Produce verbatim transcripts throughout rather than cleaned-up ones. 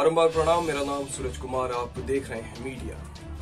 बारंबार प्रणाम। मेरा नाम सूरज कुमार, आप देख रहे हैं मीडिया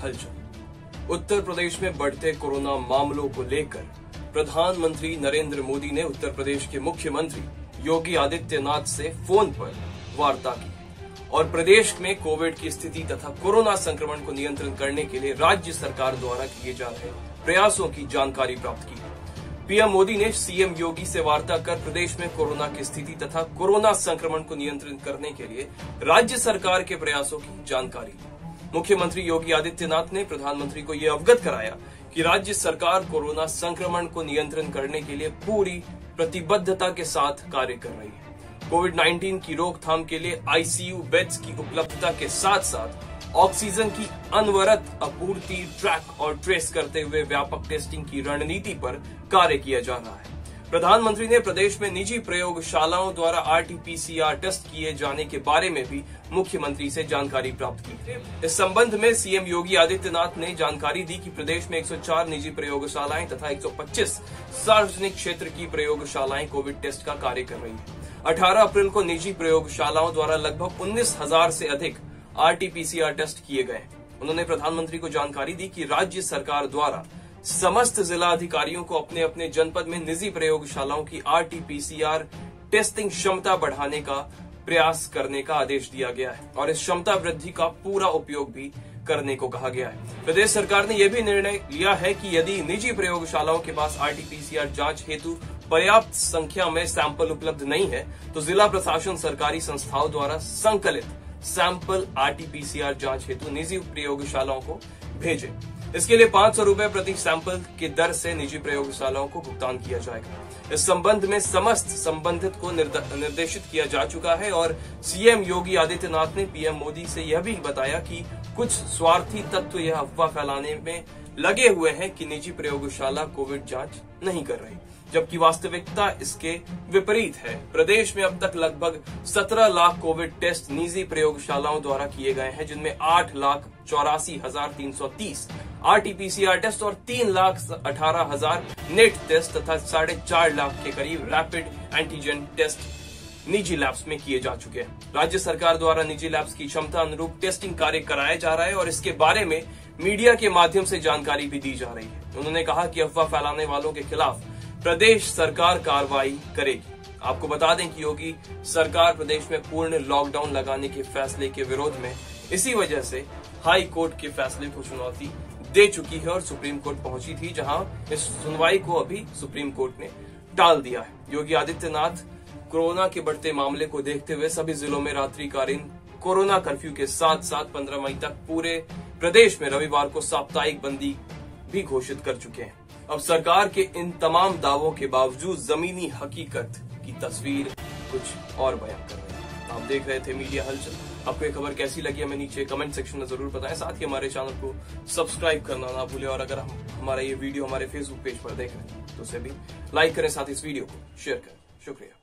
हलचल। उत्तर प्रदेश में बढ़ते कोरोना मामलों को लेकर प्रधानमंत्री नरेंद्र मोदी ने उत्तर प्रदेश के मुख्यमंत्री योगी आदित्यनाथ से फोन पर वार्ता की और प्रदेश में कोविड की स्थिति तथा कोरोना संक्रमण को नियंत्रण करने के लिए राज्य सरकार द्वारा किए जा रहे प्रयासों की जानकारी प्राप्त की। पीएम मोदी ने सीएम योगी से वार्ता कर प्रदेश में कोरोना की स्थिति तथा कोरोना संक्रमण को नियंत्रित करने के लिए राज्य सरकार के प्रयासों की जानकारी ली। मुख्यमंत्री योगी आदित्यनाथ ने प्रधानमंत्री को यह अवगत कराया कि राज्य सरकार कोरोना संक्रमण को नियंत्रण करने के लिए पूरी प्रतिबद्धता के साथ कार्य कर रही है। कोविड उन्नीस की रोकथाम के लिए आईसीयू बेड्स की उपलब्धता के साथ साथ ऑक्सीजन की अनवरत आपूर्ति ट्रैक और ट्रेस करते हुए व्यापक टेस्टिंग की रणनीति पर कार्य किया जा रहा है। प्रधानमंत्री ने प्रदेश में निजी प्रयोगशालाओं द्वारा आरटीपीसीआर टेस्ट किए जाने के बारे में भी मुख्यमंत्री से जानकारी प्राप्त की। इस संबंध में सीएम योगी आदित्यनाथ ने जानकारी दी कि प्रदेश में एक सौ चार निजी प्रयोगशालाएं तथा एक सौ पच्चीस सार्वजनिक क्षेत्र की प्रयोगशालाएं कोविड टेस्ट का कार्य कर रही है। अठारह अप्रैल को निजी प्रयोगशालाओं द्वारा लगभग उन्नीस हजार से अधिक आरटीपीसीआर टेस्ट किए गए। उन्होंने प्रधानमंत्री को जानकारी दी कि राज्य सरकार द्वारा समस्त जिला अधिकारियों को अपने अपने जनपद में निजी प्रयोगशालाओं की आरटीपीसीआर टेस्टिंग क्षमता बढ़ाने का प्रयास करने का आदेश दिया गया है और इस क्षमता वृद्धि का पूरा उपयोग भी करने को कहा गया है। प्रदेश सरकार ने यह भी निर्णय लिया है कि यदि निजी प्रयोगशालाओं के पास आरटीपीसीआर जांच हेतु पर्याप्त संख्या में सैंपल उपलब्ध नहीं है तो जिला प्रशासन सरकारी संस्थाओं द्वारा संकलित सैंपल आरटीपीसीआर जांच हेतु निजी प्रयोगशालाओं को भेजे। इसके लिए पांच सौ रूपये प्रति सैंपल की दर से निजी प्रयोगशालाओं को भुगतान किया जाएगा। इस संबंध में समस्त संबंधित को निर्देशित किया जा चुका है और सीएम योगी आदित्यनाथ ने पीएम मोदी से यह भी बताया कि कुछ स्वार्थी तत्व यह अफवाह फैलाने में लगे हुए हैं कि निजी प्रयोगशाला कोविड जांच नहीं कर रही, जबकि वास्तविकता इसके विपरीत है। प्रदेश में अब तक लगभग सत्रह लाख कोविड टेस्ट निजी प्रयोगशालाओं द्वारा किए गए हैं, जिनमें आठ लाख चौरासी हजार तीन सौ तीस आरटीपीसीआर टेस्ट और तीन लाख अठारह हजार नेट टेस्ट तथा साढ़े चार लाख के करीब रैपिड एंटीजन टेस्ट निजी लैब्स में किए जा चुके हैं। राज्य सरकार द्वारा निजी लैब्स की क्षमता अनुरूप टेस्टिंग कार्य कराया जा रहा है और इसके बारे में मीडिया के माध्यम से जानकारी भी दी जा रही है। उन्होंने कहा कि अफवाह फैलाने वालों के खिलाफ प्रदेश सरकार कार्रवाई करेगी। आपको बता दें कि योगी सरकार प्रदेश में पूर्ण लॉकडाउन लगाने के फैसले के विरोध में इसी वजह से हाई कोर्ट के फैसले को चुनौती दे चुकी है और सुप्रीम कोर्ट पहुंची थी, जहां इस सुनवाई को अभी सुप्रीम कोर्ट ने टाल दिया है। योगी आदित्यनाथ कोरोना के बढ़ते मामले को देखते हुए सभी जिलों में रात्रिकालीन कोरोना कर्फ्यू के साथ साथ पंद्रह मई तक पूरे प्रदेश में रविवार को साप्ताहिक बंदी भी घोषित कर चुके हैं। अब सरकार के इन तमाम दावों के बावजूद जमीनी हकीकत की तस्वीर कुछ और बयां कर रही है। आप देख रहे थे मीडिया हलचल। आपको ये खबर कैसी लगी हमें नीचे कमेंट सेक्शन में जरूर बताएं। साथ ही हमारे चैनल को सब्सक्राइब करना ना भूलें और अगर हम हमारा ये वीडियो हमारे फेसबुक पेज पर देख रहे हैं तो उसे भी लाइक करें, साथ ही इस वीडियो को शेयर करें। शुक्रिया।